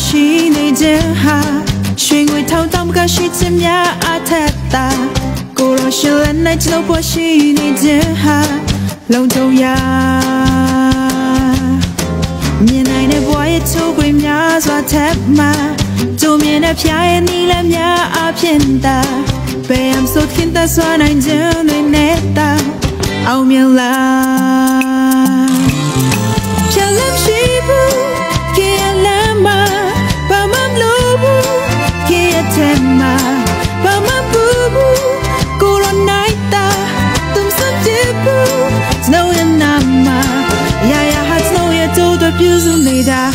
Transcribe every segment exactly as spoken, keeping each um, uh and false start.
ရှိနေခြင်းဟာရွှေငွေထောင်တောင်ကရှိခြင်းများအထက်သာကိုရောရှင်လက်နဲ့ကျွန်တော်ပေါ်ရှိနေခြင်းဟာလုံခြုံရာမြင်နိုင်တဲ့ဘဝရဲ့ချိုးခွေများစွာထက်မှကြုံမြင်တဲ့ဖျားရဲ့နီလများအဖြစ်သာဘယ်အောင်ဆိုခင်သက်စွာနိုင်ခြင်းတွေနဲ့တာအောင်မြင်လာဖြတ်လမ်းရှိဘူးကေလမ်းမှာဘာမှမလို့ဘူးကေတဲ့မှာဘာမှမဘူးကိုရိုနိုင်တာသူစံတဘူး Snow in Nama yeah yeah hot snow yeah to the views of me da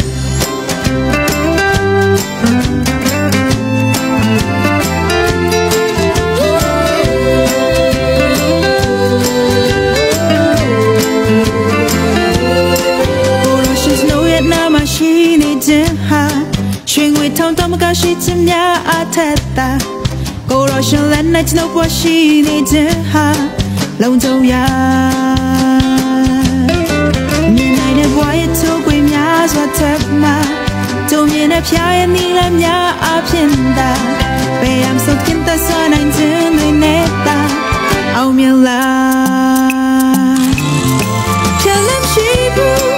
Swing with town Tomaka sheets in ya ateta Go Russian land nights no washi needs ha Lonzo ya United Wyatt to Queen Yas what up ma Don't mean a pia and Nilam ya up in da Bay am so kin the sun and in the neta Oh me la Tell them she boo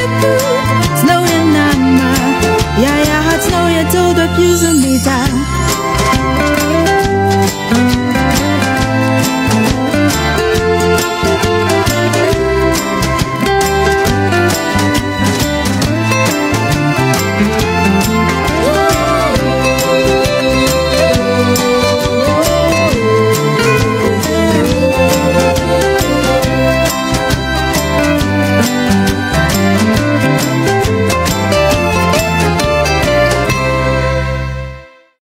Snow in Nama, yeah yeah hot snow yeah to the views of me down.